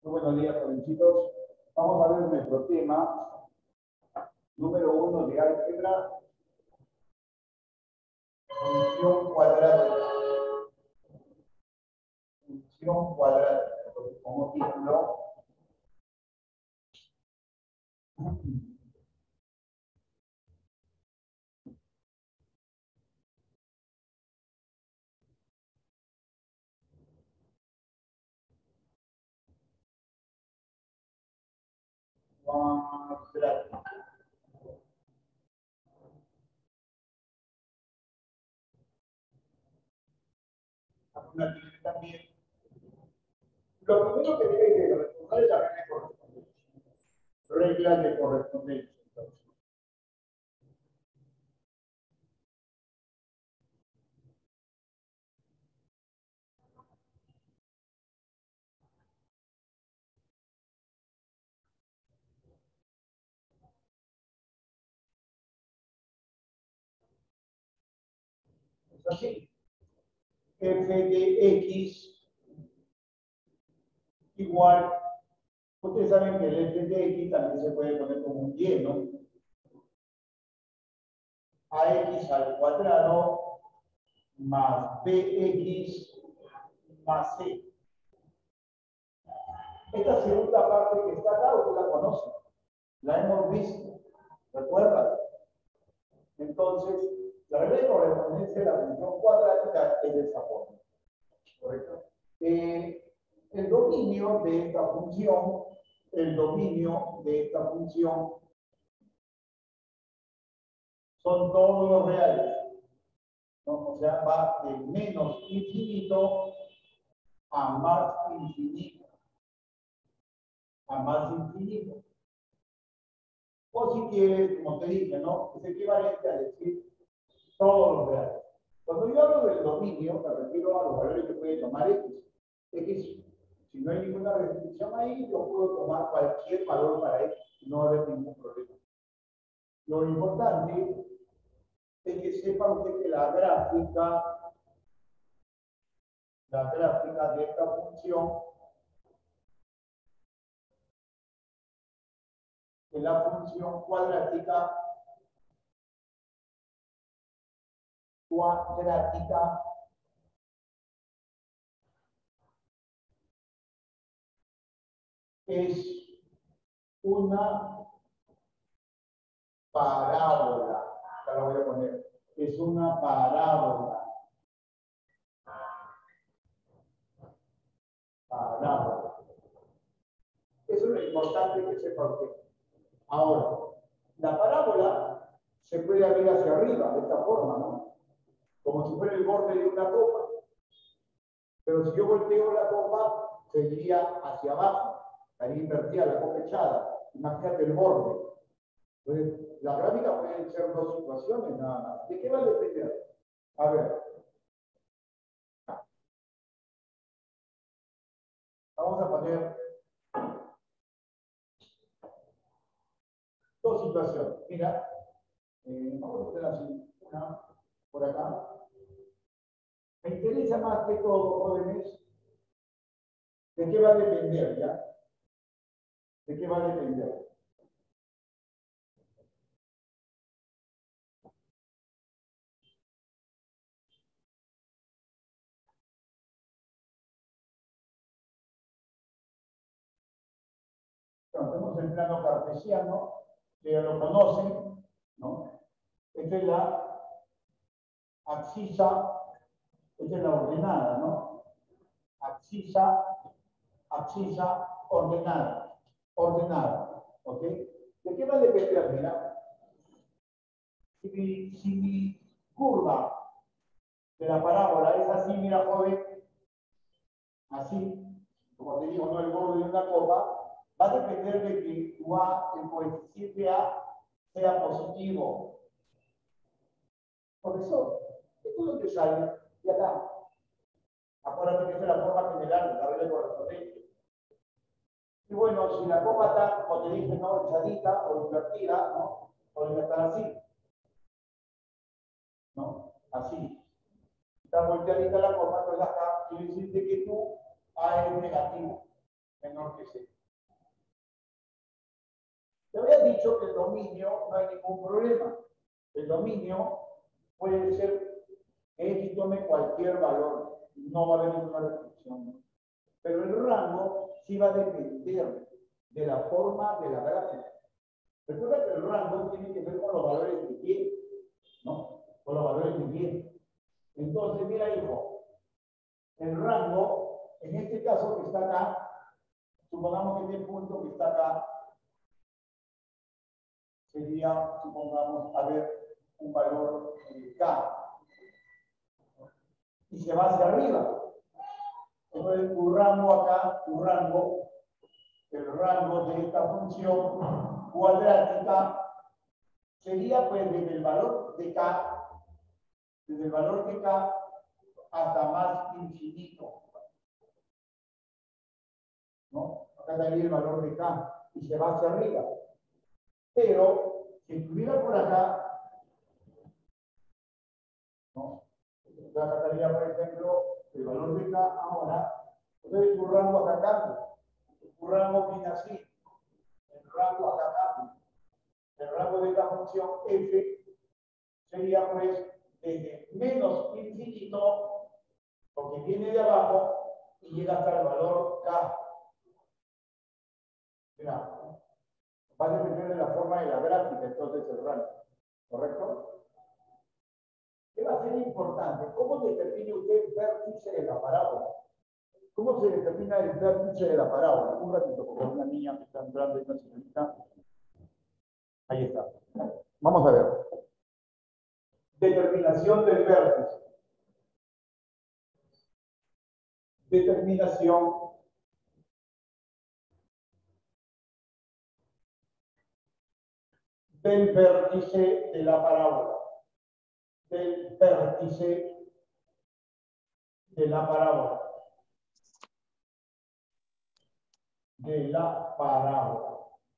Muy buenos días, jovencitos. Vamos a ver nuestro tema número 1 de álgebra, función cuadrática. Función cuadrática. Como título, cuadrática. También. Lo primero que tiene que responder es la regla de correspondencia. Regla de correspondencia. Es así. F de X igual. Ustedes saben que el F de X también se puede poner como un Y, ¿no? AX al cuadrado más BX más C. Esta segunda parte que está acá, usted la conoce. La hemos visto. ¿Recuerdan? Entonces, la regla de correspondencia de la función cuadrática es de esa forma. ¿Correcto? El dominio de esta función, son todos los reales, ¿no? O sea, va de menos infinito a más infinito. A más infinito. O si quieres, como te dije, ¿no? Es equivalente a decir todos los reales. Cuando yo hablo del dominio, me refiero a los valores que puede tomar X. X, si no hay ninguna restricción ahí, yo puedo tomar cualquier valor para X. No va a haber ningún problema. Lo importante es que sepa usted que la gráfica de esta función es la función cuadrática es una parábola. Acá la voy a poner. Es una parábola. Eso es lo importante que sepa usted. Ahora, la parábola se puede abrir hacia arriba, de esta forma, ¿no? Como si fuera el borde de una copa. Pero si yo volteo la copa, seguiría hacia abajo. Estaría invertida la copa echada. Imagínate el borde. Entonces, la gráfica pueden ser dos situaciones nada más. ¿De qué va a depender? A ver. Vamos a poner dos situaciones. Mira, vamos a poner así, una por acá. Me interesa más que todo, jóvenes, de qué va a depender, ¿ya? ¿De qué va a depender? Bueno, tenemos el plano cartesiano, que ya lo conocen, ¿no? Esta es la abscisa, esta es la ordenada, ¿no? Abscisa, ordenada, ¿ok? ¿De qué va a depender? Mira, si mi curva de la parábola es así, mira, joven, así, como te digo, no el borde de una copa, va a depender de que tu A, el coeficiente A, sea positivo. Profesor, ¿esto es lo que sale de acá? Acuérdate que esa es la forma general de la regla de correspondencia. Y bueno, si la copa está, como te dije, no echadita o invertida, ¿no? Podría estar así. ¿No? Así. Está volteadita la copa, entonces acá quiere decir que tu A es negativo. Menos menor que C. Te había dicho que el dominio no hay ningún problema. El dominio puede ser que X tome cualquier valor. No va a haber ninguna restricción, ¿no? Pero el rango sí va a depender de la forma de la gráfica. Recuerda que el rango tiene que ver con los valores de Y, ¿no? Con los valores de Y. Entonces, mira, hijo, el rango, en este caso que está acá, supongamos que este punto que está acá sería, supongamos, a ver, un valor K. Y se va hacia arriba. Entonces, tu rango acá, el rango de esta función cuadrática sería pues desde el valor de K, hasta más infinito, ¿no? Acá estaría el valor de K y se va hacia arriba. Pero si estuviera por acá, ¿no? Acá estaría, por ejemplo, el valor de K ahora. Entonces tu rango acá cambia. Tu rango viene así. El rango acá cambia. El rango de esta función f sería pues desde menos infinito, porque viene de abajo y llega hasta el valor K. Mira, va a depender de la forma de la gráfica, entonces el rango. ¿Correcto? ¿Qué va a ser importante? ¿Cómo determina usted el vértice de la parábola? ¿Cómo se determina el vértice de la parábola? Un ratito, porque una niña que está entrando y una señorita. Ahí está. Vamos a ver. Determinación del vértice. Determinación del vértice de la parábola. Del vértice de la parábola. De la parábola.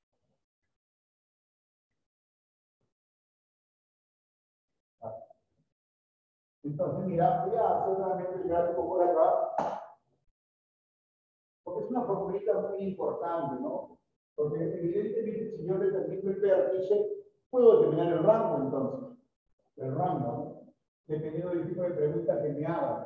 Entonces, mira, voy a hacer nuevamente el gráfico por acá, porque es una formulita muy importante, ¿no? Porque evidentemente si yo determino el vértice, puedo determinar el rango entonces. El rango, ¿no? Dependiendo del tipo de pregunta que me hagan.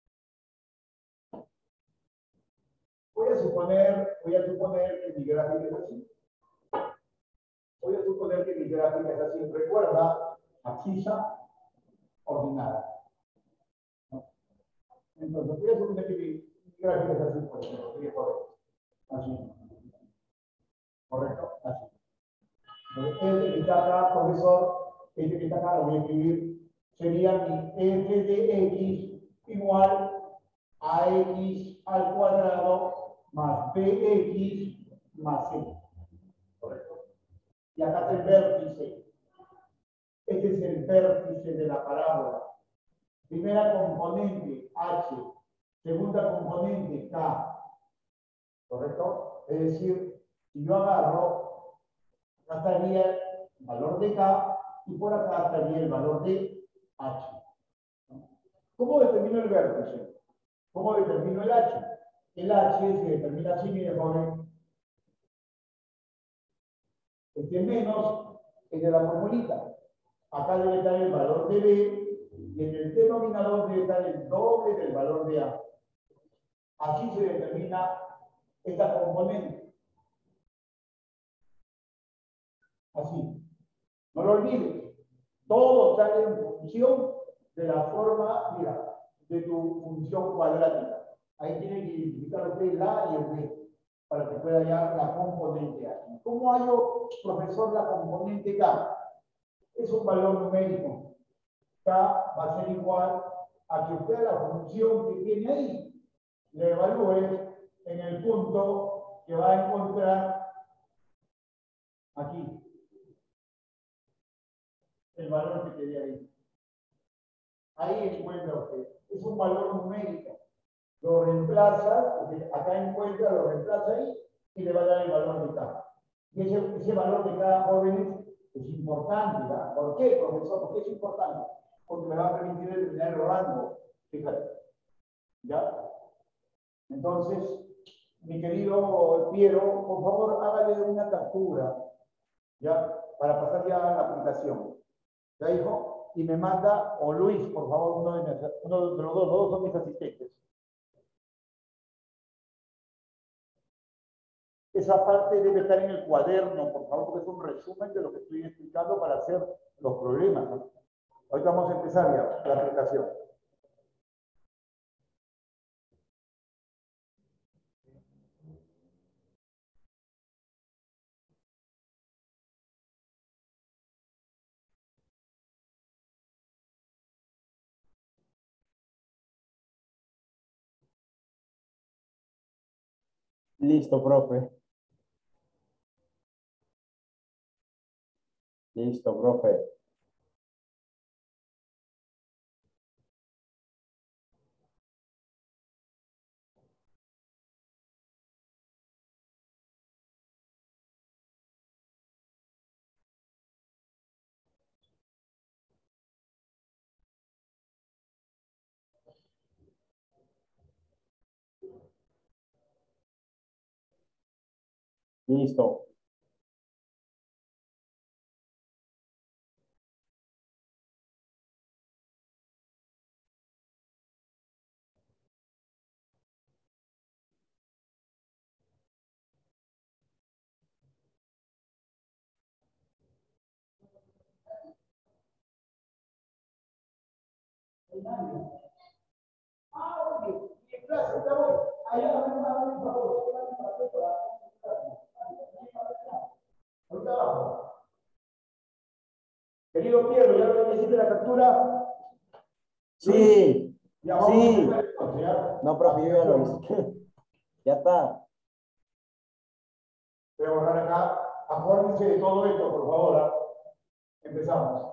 Voy a suponer que mi gráfica es así. Voy a suponer que mi gráfica es así. Recuerda, abscisa, ordenada. ¿No? Entonces, voy a suponer que mi gráfica es así, por ejemplo. Sería correcto. Así. ¿Correcto? Así. Entonces, este que está acá, profesor, este que está acá, lo voy a escribir, sería mi f de x igual a x al cuadrado más bx más c. ¿Correcto? Y acá está el vértice. Este es el vértice de la parábola. Primera componente, h. Segunda componente, k. ¿Correcto? Es decir, si yo agarro, acá estaría el valor de k y por acá estaría el valor de h. ¿Cómo determino el vértice? ¿Cómo determino el h? El h se determina así, mire, joven. Este menos es de la formulita. Acá debe estar el valor de b y en el denominador debe estar el doble del valor de a. Así se determina esta componente. Así. No lo olvides. Todo sale en función de la forma, mira, de tu función cuadrática. Ahí tiene que identificar usted la y el b para que pueda hallar la componente a. ¿Cómo hallo, profesor, la componente k? Es un valor numérico. K va a ser igual a que usted la función que tiene ahí le evalúe en el punto que va a encontrar aquí. El valor que te dé ahí. Ahí encuentra usted. Es un valor numérico. Lo reemplaza, porque acá encuentra, lo reemplaza ahí y le va a dar el valor de K. Y ese valor de K, jóvenes, es importante, ¿verdad? ¿Por qué, profesor? ¿Por qué es importante? Porque me va a permitir determinar el rango. Fíjate. ¿Ya? Entonces, mi querido Piero, por favor, hágale una captura, ¿ya? Para pasar ya a la aplicación. ¿Ya, hijo? Y me manda, o Luis, por favor, uno de los dos son mis asistentes. Esa parte debe estar en el cuaderno, por favor, porque es un resumen de lo que estoy explicando para hacer los problemas, ¿no? Ahorita vamos a empezar ya la aplicación. Listo, profe. Listo, profe. Listo. Ah, ok. En clase, ya voy. Allá me va a dar un favor. Ahorita abajo. Querido Piero, ¿ya lo hiciste la captura? Sí. Ya vamos Sí. a empezar entonces, ¿ya? No, profe, yo ya lo hice. Ya está. Voy a borrar acá. Acuérdense de todo esto, por favor. ¿Ah? Empezamos.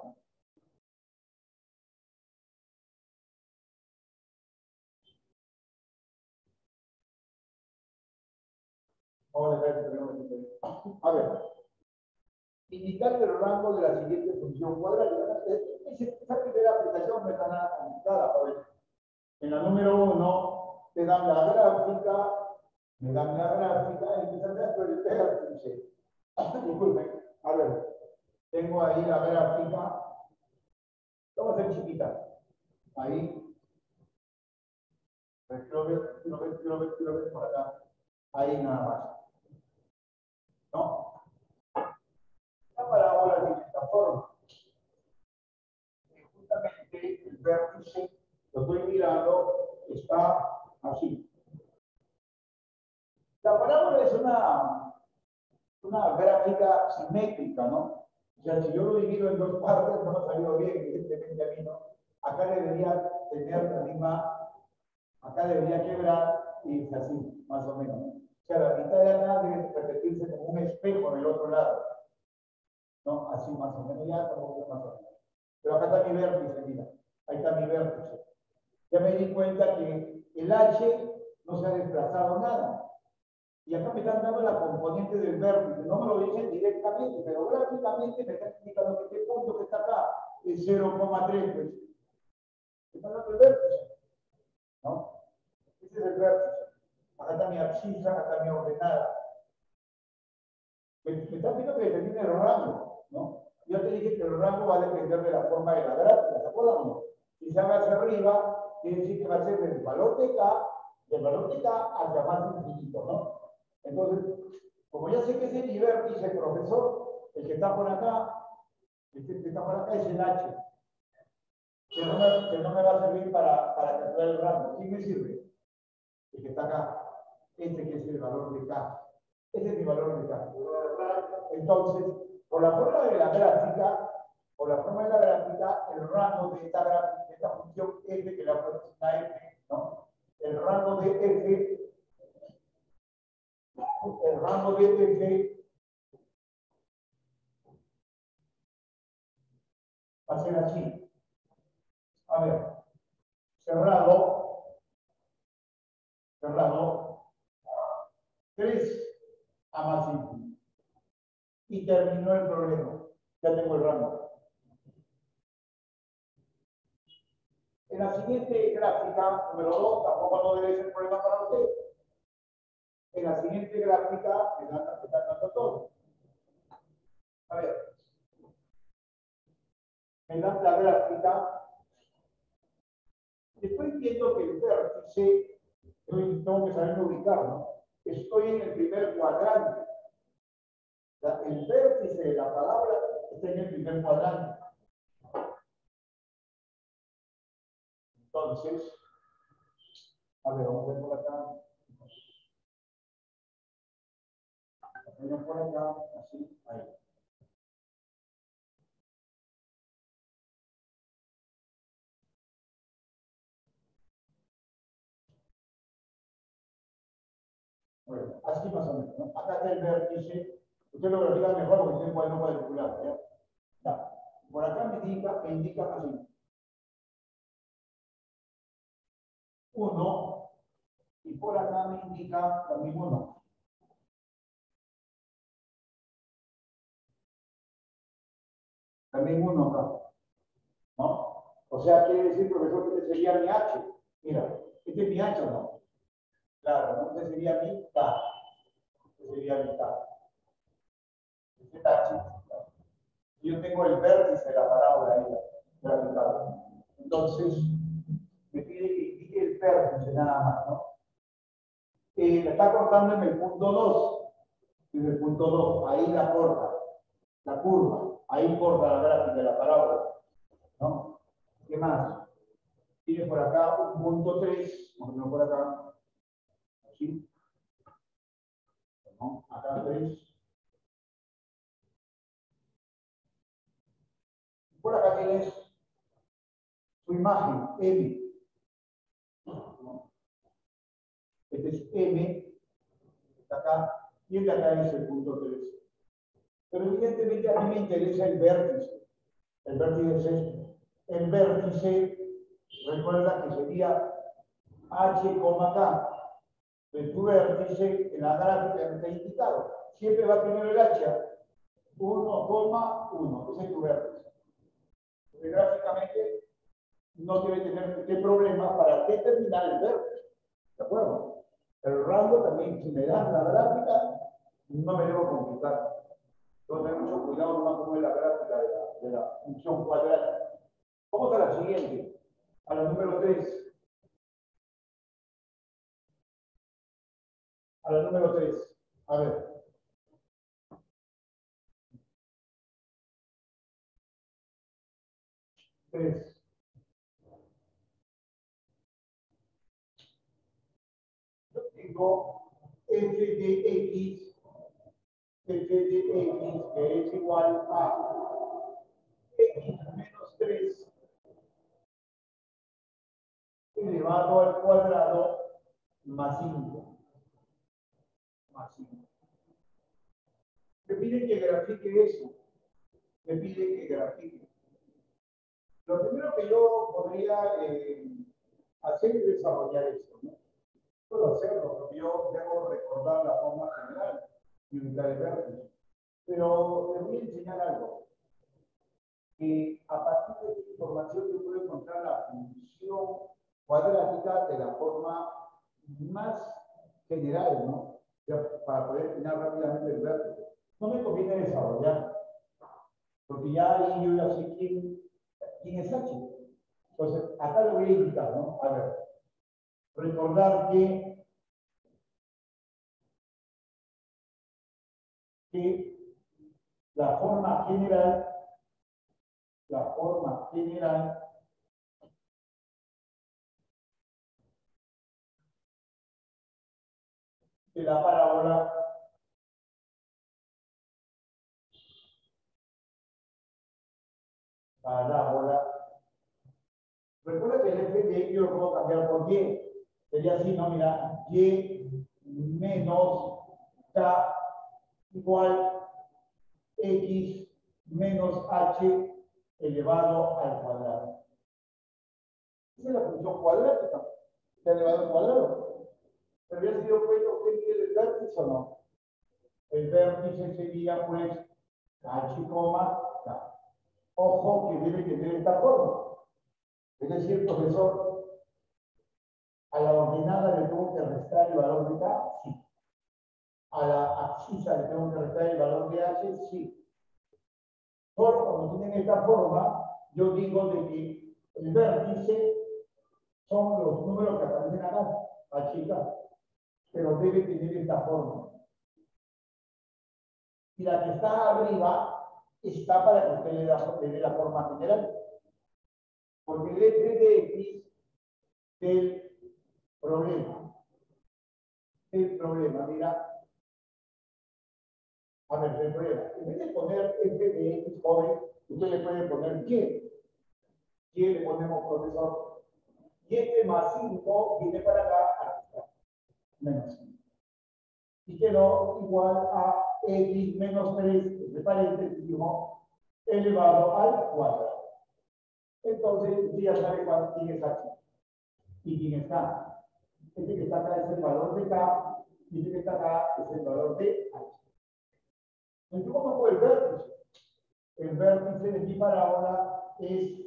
Vamos a dejar este primero. A ver. Indicar el rango de la siguiente función cuadrática. Esa primera aplicación no está nada complicada. En la número 1 te dan la gráfica, me dan la gráfica y empiezan a hacer el vértice. Disculpen, a ver, tengo ahí la gráfica. Vamos a hacer chiquita. Ahí. Quiero ver por acá. Ahí nada más. ¿No? La parábola de esta forma. Justamente el vértice, lo estoy mirando, está así. La parábola es una gráfica simétrica, ¿no? O sea, si yo lo divido en dos partes, no ha salido bien, evidentemente a mí no. Acá debería tener la misma, acá debería quebrar y es así, más o menos. O sea, la mitad de acá debe repetirse como un espejo del otro lado. ¿No? Así más o menos, ya como más o menos. Pero acá está mi vértice, mira. Ahí está mi vértice. Ya me di cuenta que el H no se ha desplazado nada. Y acá me están dando la componente del vértice. No me lo dicen directamente, pero gráficamente me están indicando que este punto que está acá es 0,3. Pues. Me están dando el vértice. ¿No? Ese es el vértice. Acá está mi abscisa, acá está mi ordenada. Me están pidiendo que determine el rango. ¿No? Yo te dije que el rango va a depender de la forma de la gráfica. ¿Se acuerdan o no? Si se va hacia arriba, quiere decir que va a ser del valor de K hacia más infinito, ¿no? Entonces, como ya sé que ese es mi vértice, profesor, el que está por acá, el que está por acá es el H, que no me va a servir para calcular el rango. ¿Quién me sirve? El que está acá. Este que es el valor de K. Ese es mi valor de K. Entonces, por la forma de la gráfica, el rango de esta gráfica, de esta función f, que la puesto una f, ¿no? El rango de f va a ser así. A ver, cerrado, 3 a más infinito. Y terminó el problema. Ya tengo el rango. En la siguiente gráfica, número 2, tampoco no debe ser problema para usted. la siguiente gráfica me están dando todo. A ver, me dan la gráfica. Estoy viendo que el vértice, tengo que saber ubicar, ¿no? Estoy en el primer cuadrante. El vértice de la palabra está en el primer cuadrante. Entonces, a ver, vamos a ver por acá. Vamos por acá, así, ahí. Bueno, así más o menos, ¿no? Acá está el vértice. Usted lo verifica mejor porque usted no puede calcular, ¿ya? Ya. Por acá me indica así. 1 y por acá me indica también 1. También 1 acá, ¿no? O sea, quiere decir, profesor, que este sería mi H. Mira, este es mi H, ¿no? Claro, ¿no? Este sería mi K. Este sería mi K. Este es H. Yo tengo el vértice de la parábola ahí, graficado. Entonces, me pide que indique el vértice nada más, ¿no? Me está cortando en el punto 2. En el punto 2, ahí la corta, la curva, ahí corta la gráfica de la parábola, ¿no? ¿Qué más? Tiene por acá un punto 3, más o menos por acá, así, ¿no? Acá 3. Por acá tienes tu imagen, M. ¿No? Este es M, está acá, y el de acá es el punto 3. Pero evidentemente a mí me interesa el vértice. El vértice es este. El vértice, recuerda que sería H, K. De tu vértice en la gráfica que está indicado. Siempre va primero el H. 1,1. Ese es tu vértice. Porque gráficamente no debe tener este problema para determinar el vértice. ¿De acuerdo? El rango también, si me dan la gráfica, no me debo complicar. Tengo que tener mucho cuidado nomás como es la gráfica de la función cuadrática. Vamos a la siguiente, a la número 3. A la número 3. A ver. Yo tengo f de x, que es igual a x menos 3 elevado al cuadrado más 5. Más 5. Me pide que grafique eso. Me pide que grafique. Lo primero que yo podría hacer es desarrollar esto, ¿no? Puedo hacerlo, porque yo debo recordar la forma general y ubicar el vértice. Pero les voy a enseñar algo. Que a partir de esta información yo puedo encontrar la función cuadrática de la forma más general, ¿no? Para poder definir rápidamente el vértice. No me conviene desarrollar, porque ya ahí yo ya sé quién es H. Entonces, acá lo voy a indicar, ¿no? A ver, recordar que la forma general de la parábola recuerda que el f de x yo lo puedo cambiar por y. Sería así, ¿no? Mira, y menos k igual x menos h elevado al cuadrado. Esa es la función cuadrática. Está elevado al cuadrado. ¿Te habías sido cuenta que tiene el vértice o no? El vértice sería, pues, h, k. Ojo que debe tener esta forma. Es decir, profesor, a la ordenada le tengo que restar el valor de k, sí. a la abscisa le tengo que restar el valor de h, sí. Solo cuando tienen esta forma, yo digo de que el vértice son los números que aparecen acá, chica, pero debe tener esta forma. Y la que está arriba está para que usted le dé la forma general. Porque el f de x del problema, mira, a ver, el problema, en vez de poner f de x joven, usted le puede poner y. Y le ponemos profesor. Y este más 5 viene para acá, aquí está, menos 5. Y quedó igual a x menos 3, entre paréntesis, elevado al cuadrado. Entonces, usted ya sabe quién es aquí y quién está acá. Este que está acá es el valor de k, y este que está acá es el valor de h. Entonces, ¿cómo fue el vértice? El vértice de mi parábola es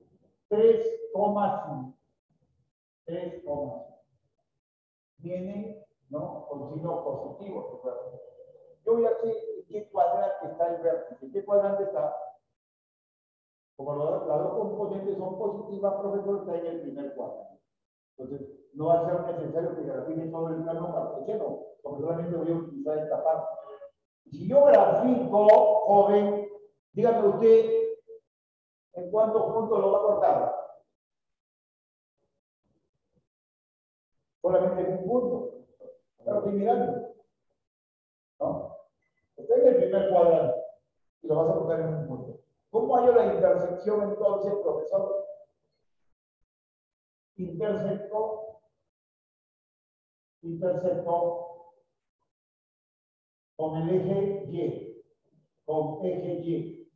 3,5. 3,5. Viene, ¿no?, con signo positivo. Yo voy a decir en qué cuadrante está el vértice. ¿En qué cuadrante está? Como las dos componentes son positivas, profesor, está en el primer cuadrante. Entonces, no va a ser necesario que grafique todo el plano cartesiano, porque solamente voy a utilizar esta parte. Si yo grafico, joven, dígame usted, ¿en cuántos puntos lo va a cortar? Solamente en un punto. Pero estoy mirando, ¿no? Está en el primer cuadrante y lo vas a cortar en un punto. ¿Cómo hallo la intersección entonces, profesor? Intersecto con el eje Y, con eje Y.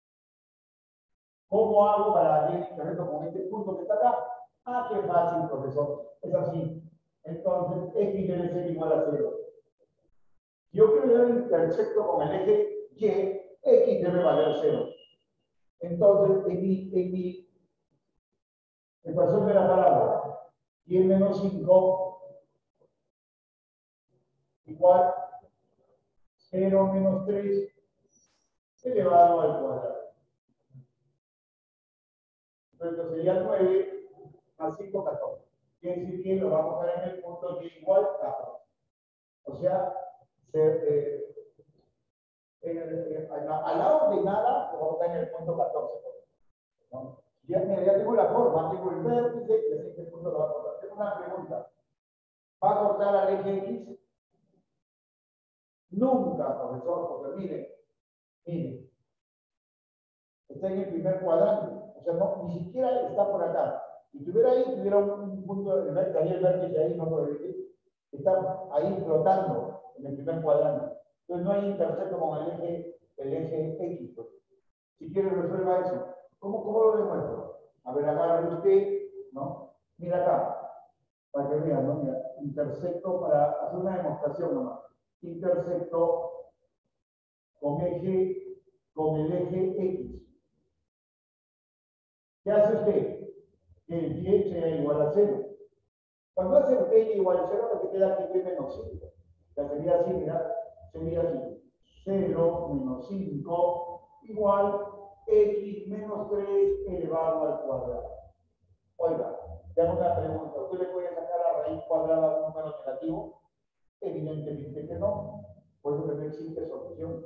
¿Cómo hago para hallar el intersecto con este punto que está acá? Ah, qué fácil, profesor. Es así. Entonces, X debe ser igual a 0. Yo quiero hallar el intersecto con el eje Y, X debe valer 0. Entonces, en mi ecuación de la parábola, y menos 5 igual 0 menos 3 elevado al cuadrado. Entonces sería 9 más 5, 14. Quiere decir que lo vamos a ver en el punto de igual 14. O sea, a la ordenada lo vamos a ver en el punto 14. ¿No? Ya tengo la forma, tengo el vértice y así que el punto lo va a cortar. Tengo una pregunta. ¿Va a cortar al eje X? Nunca, profesor, porque mire, está en el primer cuadrante, o sea, no, ni siquiera está por acá. Si estuviera ahí, tuviera un punto, estaría el vértice ahí, no por el, está ahí flotando en el primer cuadrante. Entonces no hay intersecto con el eje X. Pues. Si quiere, resuelva eso. ¿Cómo lo demuestro? A ver, agarre usted, ¿no? Mira acá, para que vean, ¿no? Mira, intersecto para hacer una demostración nomás. Intersecto con el eje X. ¿Qué hace usted? Que el y sea igual a 0. Cuando hace el y igual a 0, lo que queda aquí es menos 5. Ya sería así, mira, sería así. 0 menos 5 igual x menos 3 elevado al cuadrado. Oiga, le hago una pregunta. ¿Usted le puede sacar la raíz cuadrada a un número negativo? Evidentemente que no. Por eso que no existe solución.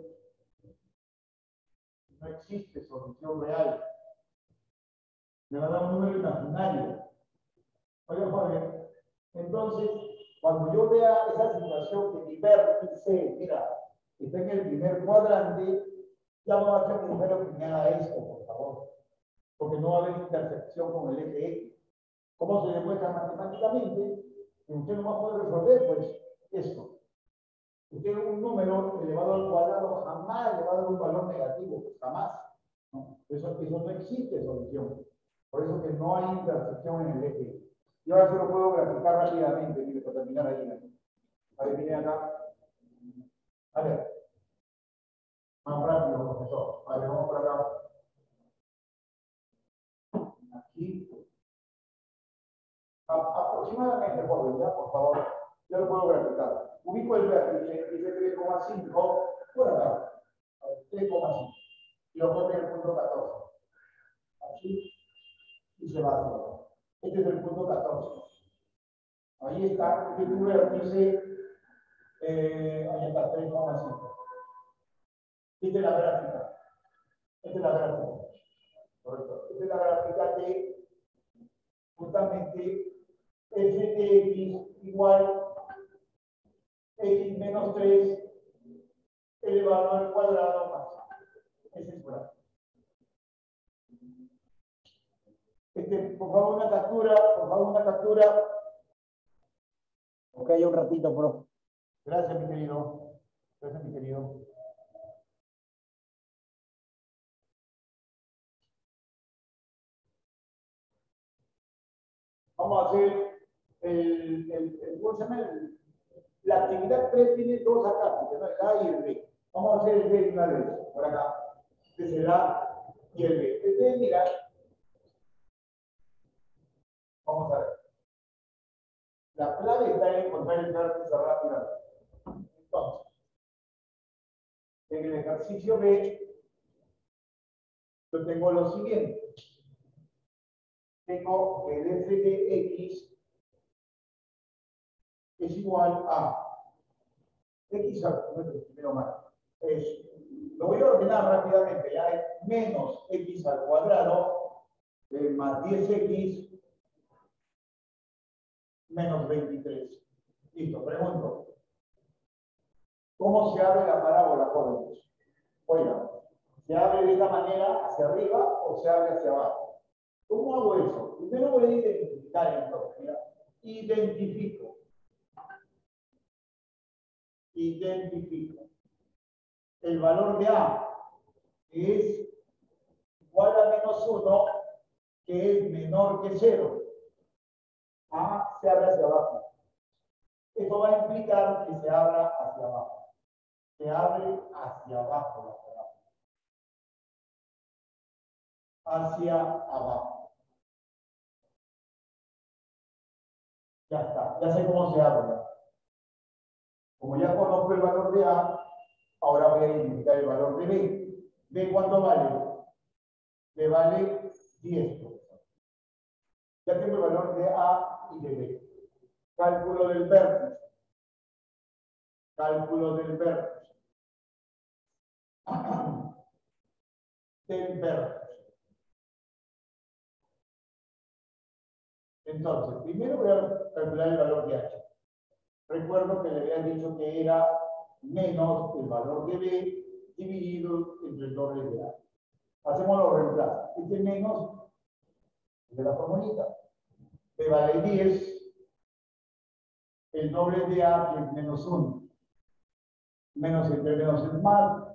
No existe solución real. Me va a dar un número imaginario. Oiga, joven, entonces, cuando yo vea esa situación que mi vértice, mira, está en el primer cuadrante, ya no va a ser necesario que me haga esto, por favor. Porque no va a haber intersección con el eje X. ¿Cómo se demuestra matemáticamente? Que usted no va a poder resolver, pues, esto. Usted un número elevado al cuadrado jamás le va a dar un valor negativo, pues jamás. ¿No? Eso no existe solución. Por eso que no hay intersección en el eje. Y ahora se lo puedo graficar rápidamente, mire, para terminar ahí. A ver, miren acá. A ver. Más rápido, profesor. A ver, vamos por acá. Aquí. Aproximadamente, joven, ya, por favor. Yo lo puedo graficar. Ubico el vértice y se 3,5 por acá. 3,5. Y lo pone en el punto 14. Así. Y se va a hacer. Este es el punto 14. Ahí está. Este vértice. Ahí está, 3,5. Esta es la gráfica. Esta es la gráfica. Correcto. Esta es la gráfica de justamente f de x igual x menos 3 elevado al cuadrado más. Ese es gráfico. Por favor, una captura. Por favor, una captura. Ok, un ratito, profe. Gracias, mi querido. Gracias, mi querido. Vamos a hacer ¿cómo se llama? La actividad 3 tiene dos acá, ¿no? El A y el B. Vamos a hacer el B de una vez, por acá. Este es el A y el B. Ustedes miran. Vamos a ver. La clave está en encontrar el vértice rápidamente. Entonces, en el ejercicio B, yo tengo lo siguiente. Tengo el f de x es igual a x primero más. Lo voy a ordenar rápidamente. Ya es menos x al cuadrado más 10x menos 23. Listo, pregunto. ¿Cómo se abre la parábola, jóvenes? Oiga, ¿se abre de esta manera hacia arriba o se abre hacia abajo? ¿Cómo hago eso? Primero voy a identificar entonces. Mira, identifico. El valor de A es igual a menos 1, que es menor que 0. A se abre hacia abajo. Esto va a implicar que se abra hacia abajo. Se abre hacia abajo la parábola. Hacia abajo. Ya está. Ya sé cómo se abre. Como ya conozco el valor de A, ahora voy a identificar el valor de B. ¿B cuánto vale? B vale 10. Ya tengo el valor de A y de B. Cálculo del vértice. Cálculo del vértice. Del vértice. Entonces, primero voy a calcular el valor de H. Recuerdo que le había dicho que era menos el valor de B dividido entre el doble de A. Hacemos los reemplazos. Este menos de la formulita. B vale 10. El doble de A que es menos 1. Menos entre menos es más.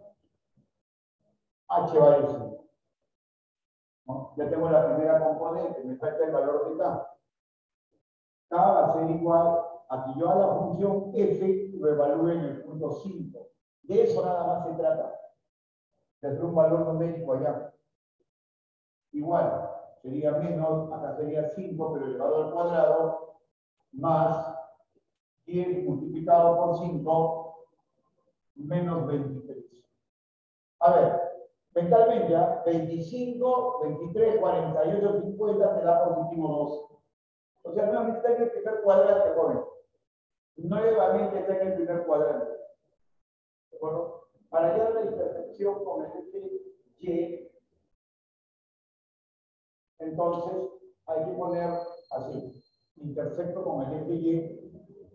H vale 5. ¿No? Ya tengo la primera componente. Me falta el valor de K. K va a ser igual a que yo a la función f lo evalúe en el punto 5. De eso nada más se trata. De hacer un valor numérico allá. Igual, sería menos, acá sería 5, pero elevado al cuadrado, más 10 multiplicado por 5, menos 23. A ver, mentalmente, ¿ya? 25, 23, 48, 50 te da positivo 2. O sea, nuevamente está en el primer cuadrante, joven. Nuevamente está en el primer cuadrante. ¿De acuerdo? Para hallar la intersección con el eje Y, entonces hay que poner así. Intersecto con el eje Y.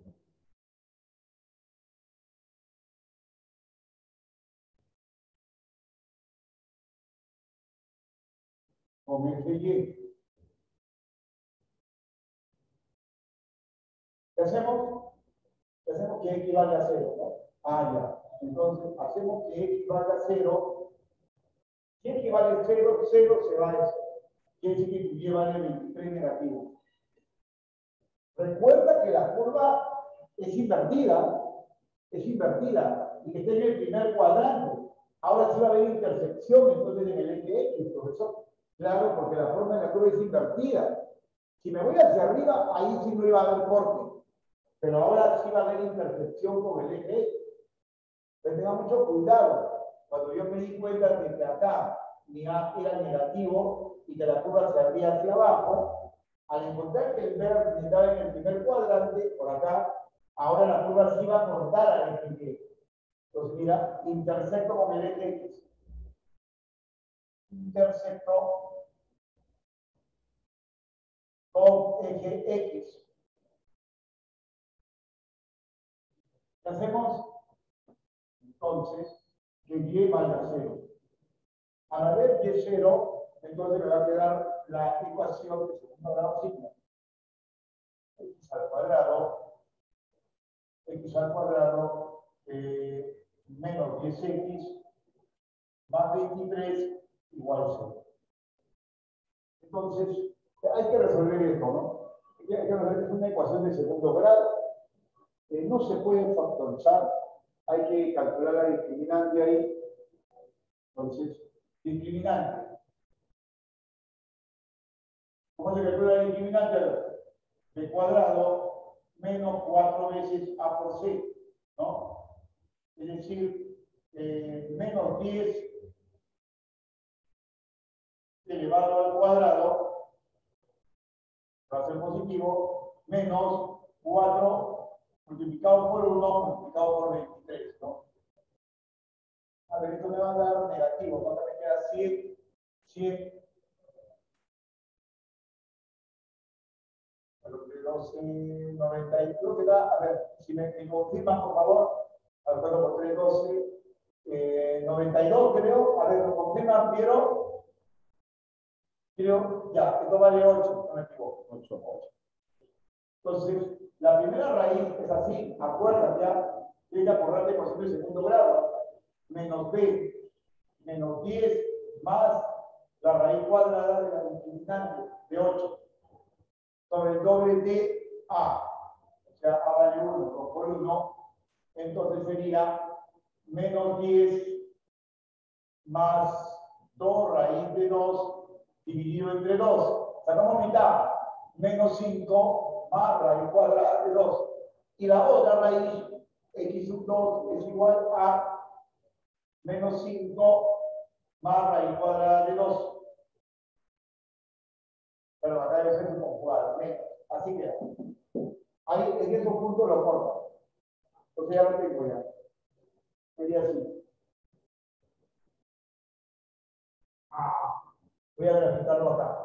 Con el eje Y. ¿Qué hacemos? ¿Qué hacemos? Que equivale a 0, ¿no? Ah, ya. Entonces, hacemos que equivale a 0. Si equivale a 0, 0 se va a eso. Quiere decir que Y vale 23 negativo. Recuerda que la curva es invertida, y que está en el primer cuadrante. Ahora sí va a haber intersección, entonces en el eje X, profesor. Claro, porque la forma de la curva es invertida. Si me voy hacia arriba, ahí sí no iba a haber corte. Pero ahora sí va a haber intersección con el eje X. Pero tenga mucho cuidado. Cuando yo me di cuenta de que acá mi A era negativo y que la curva se abría hacia abajo, al encontrar que el verde estaba en el primer cuadrante, por acá, ahora la curva se iba a cortar al eje Y. Entonces, mira, intersecto con el eje X. Intersecto con eje X. ¿Qué hacemos? Entonces, que Y valga 0. Al haber Y 0, entonces me va a quedar la ecuación de segundo grado sigma. X al cuadrado menos 10x más 23 igual 0. Entonces, hay que resolver esto, ¿no? Hay que resolver, es una ecuación de segundo grado. No se puede factorizar, hay que calcular la discriminante ahí. Entonces, discriminante. ¿Cómo se calcula la discriminante? B cuadrado menos 4 veces A por C, ¿no? Es decir, menos 10 elevado al cuadrado, va a ser positivo, menos 4 multiplicado por 1 multiplicado por 23, ¿no? A ver, esto me va a dar negativo, ¿no? Me queda 100, 12, 90, y creo que da, a ver, si me confirman, por favor, a ver, 4 por 3, 12, 92, creo, a ver, ¿lo confirman, Piero? Creo, ya, esto vale 8, no me equivoco, 8. Entonces, la primera raíz es así, acuérdate ya, tienes que acordarte de ecuación de segundo grado, menos b, menos 10, más la raíz cuadrada de la discriminante, de 8, sobre el doble de a, o sea, a vale 1, 2 por 1, entonces sería menos 10 más 2 raíz de 2 dividido entre 2. Sacamos mitad, menos 5 más raíz cuadrada de 2. Y la otra raíz, x sub 2 es igual a menos 5 más raíz cuadrada de 2. Pero acá debe ser un conjugado, menos. Así queda. Ahí en esos puntos lo corta. Entonces ya lo tengo ya. Sería así. Voy a graficarlo acá.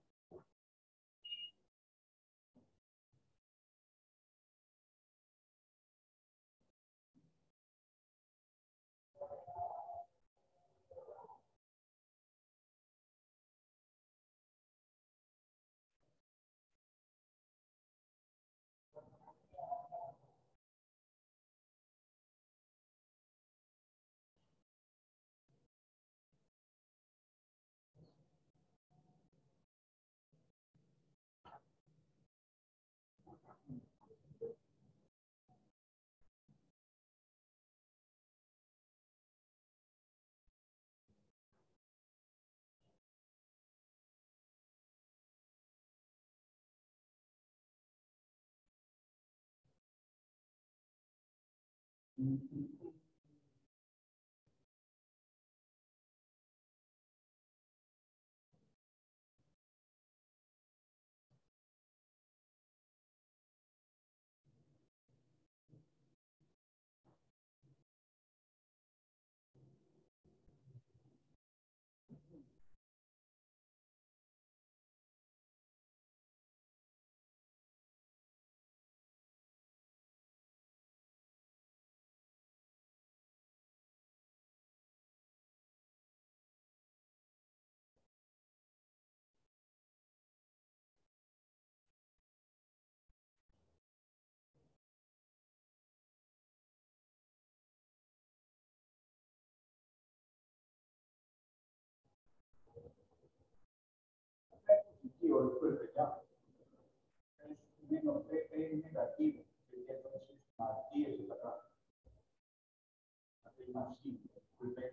Positivo, disculpe, ya. Es menos b es negativo. Sería entonces más 10 es acá. Aquí más 5, disculpe.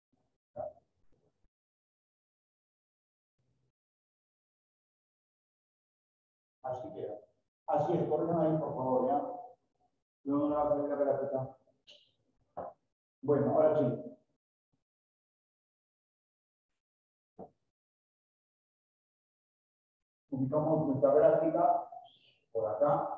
Así queda. Así es, corren ahí, por favor, ya. Yo no la voy a ver la Bueno, ahora sí. Ubicamos nuestra gráfica por acá.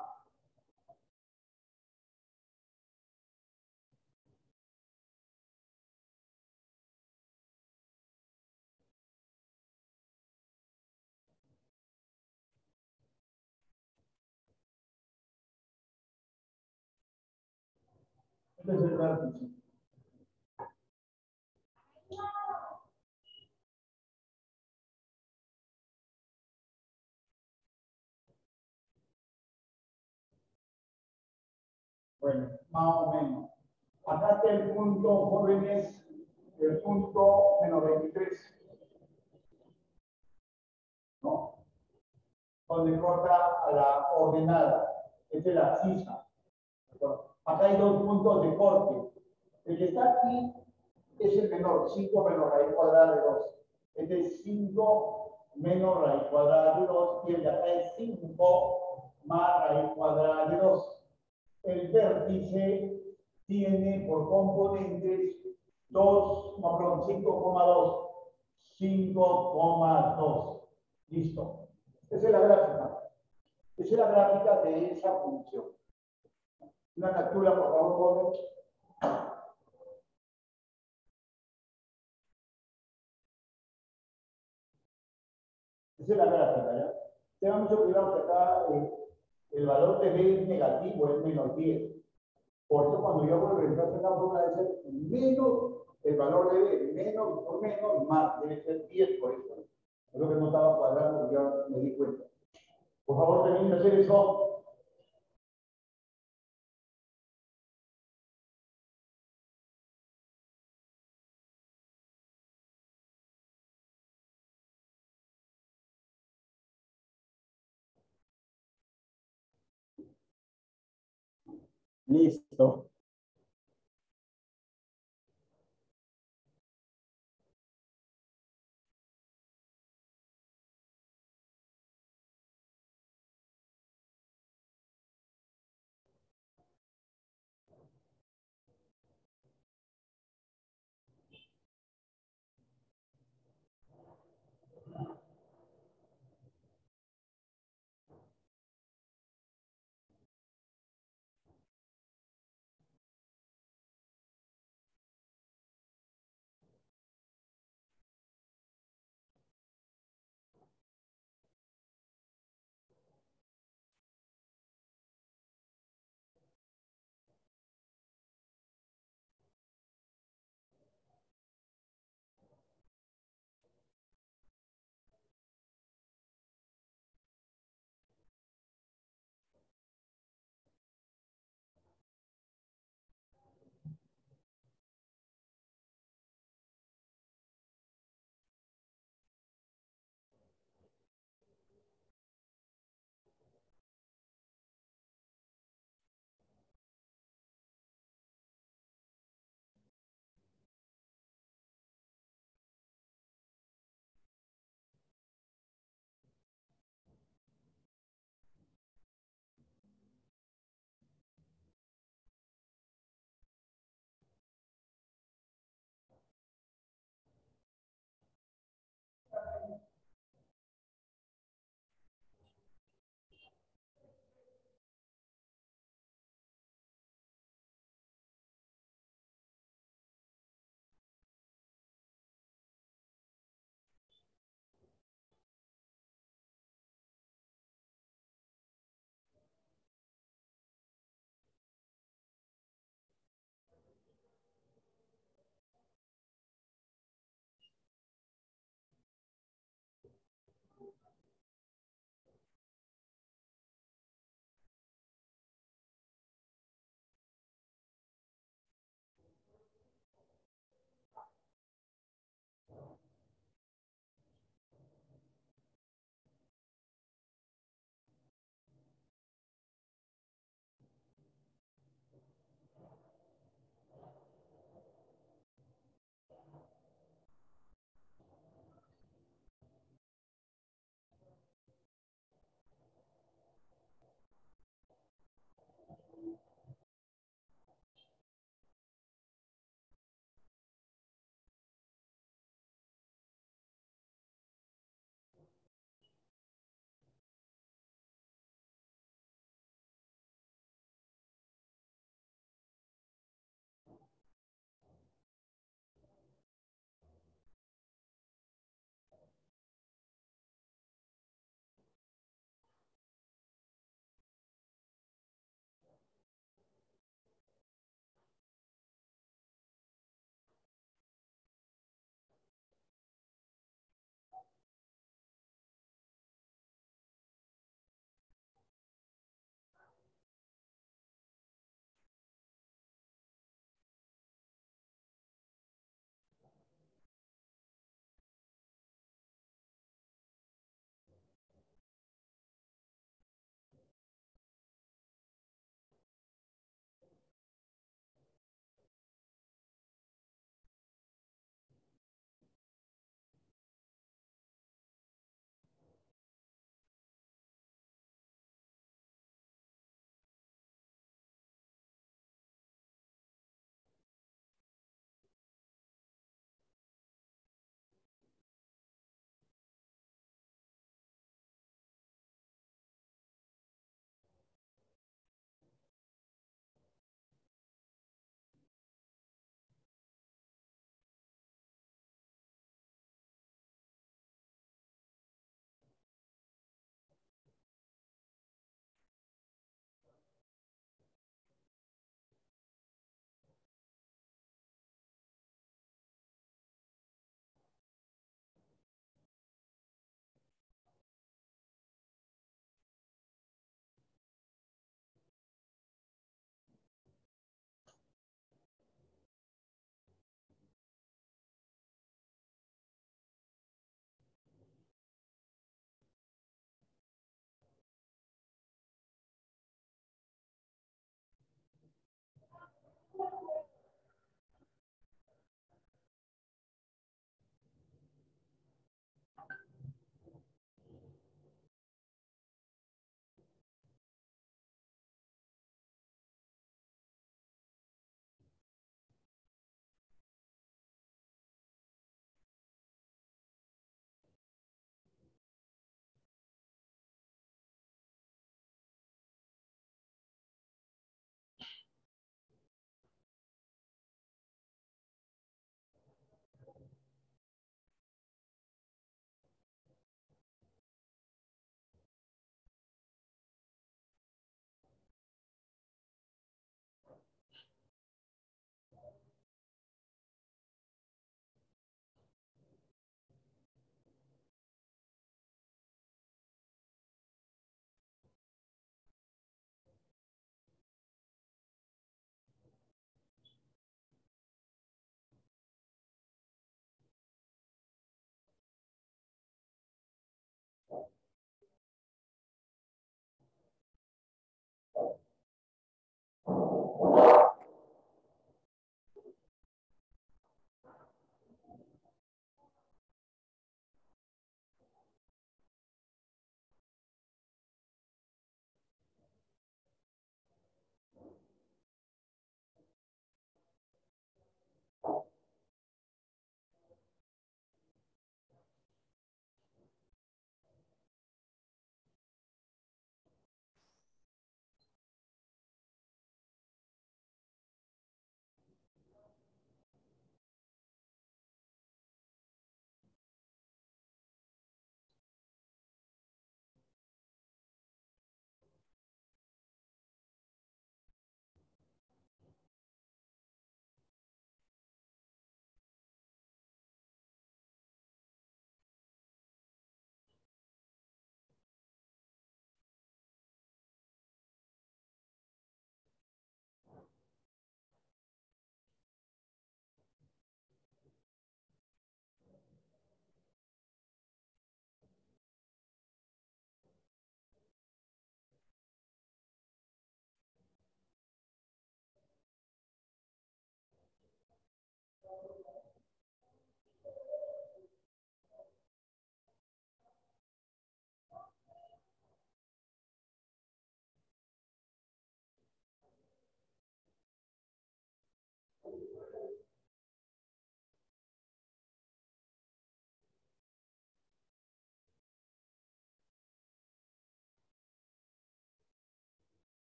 Este es el vértice. Bueno, más o menos. Acá está el punto, jóvenes, el punto -23. ¿No? Donde corta a la ordenada. Esta es la cisma. Acá hay dos puntos de corte. El que está aquí es el menor, 5 menos raíz cuadrada de 2. Este es 5 menos raíz cuadrada de 2 y el de acá es 5 más raíz cuadrada de 2. El vértice tiene por componentes 2, no, perdón, 5,2. 5,2. Listo. Esa es la gráfica. Esa es la gráfica de esa función. Una captura, por favor, joven. Esa es la gráfica, ¿ya? Tengan mucho cuidado que acá el valor de B es negativo, es menos 10. Por eso cuando yo hago el reemplazo en la fórmula debe ser menos el valor de B, menos por menos, más, debe ser 10 por eso. Es lo que no estaba cuadrando, ya me di cuenta. Por favor, terminen de hacer eso. Listo.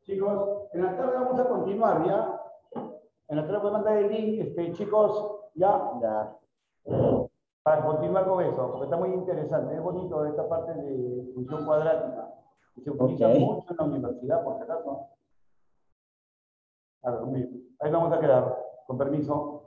Chicos, en la tarde vamos a continuar, ¿ya? En la tarde voy a mandar el link, chicos, ya, Ya. para continuar con eso, porque está muy interesante. Es bonito esta parte de función cuadrática, que se utiliza Ok. mucho en la universidad, por si acaso. A ver, ahí vamos a quedar, con permiso.